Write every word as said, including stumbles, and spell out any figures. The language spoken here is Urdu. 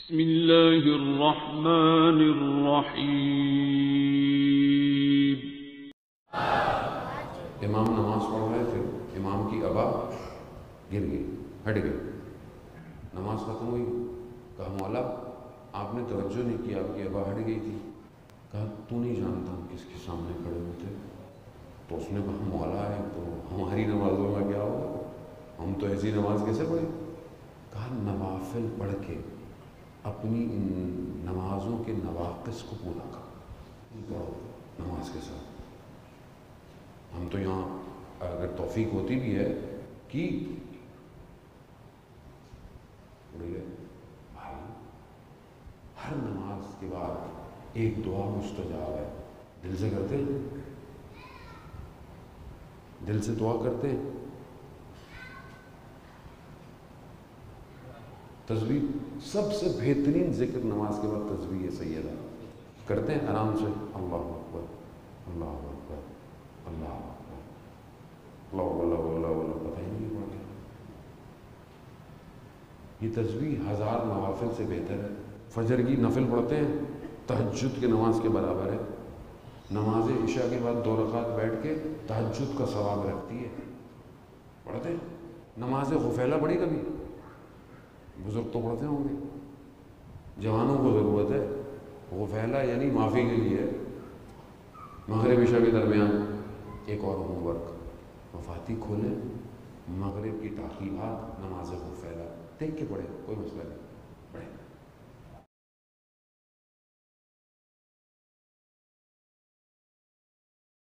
بسم اللہ الرحمن الرحیم۔ امام نماز پڑھ رہے تھے، امام کی ابا گر گئی، ہٹ گئی، نماز ختم ہوئی، کہا مولا آپ نے توجہ نہیں کی، آپ کی ابا ہٹ گئی تھی۔ کہا تو نہیں جانتا ہم کس کے سامنے کھڑے ہوئے تھے؟ تو اس نے کہا مولا ہے تو ہماری نمازوں میں کیا ہوگا، ہم تو ایسی نماز کیسے پڑھیں؟ کہا نوافل پڑھ کے اپنی ان نمازوں کے نواقص کو پورا کر پڑھو نماز کے ساتھ۔ ہم تو یہاں اگر توفیق ہوتی بھی ہے کی بھائی ہر نماز کے بعد ایک دعا مستجاب ہے، دل سے کرتے ہیں، دل سے دعا کرتے ہیں۔ تسبیح سب سے بہترین ذکر نماز کے بعد تسبیح ہے سیدہ، کرتے ہیں آرام سے، اللہ اکبر اللہ اکبر اللہ اکبر اللہ اللہ اللہ اللہ، پتہ ہی نہیں پڑ گیا۔ یہ تسبیح ہزار نوافل سے بہتر ہے۔ فجر کی نفل پڑھتے ہیں، تہجد کی نماز کے برابر ہے۔ نماز عشاء کے بعد دو رکعت بیٹھ کے تہجد کا ثواب رکھتی ہے، پڑھتے ہیں۔ نماز غفیلہ پڑھی کبھی؟ بزرگ تو پڑھتے ہوں گے، جوانوں کو ضرورت ہے۔ غفیلہ یعنی معافی کے لیے مغرب عشاء کے درمیان ایک اور ہوم ورک، مفاتیح کھولیں، مغرب کی تاخیرات، نماز غفیلہ دیکھ کے پڑھیں، کوئی مسئلہ نہیں۔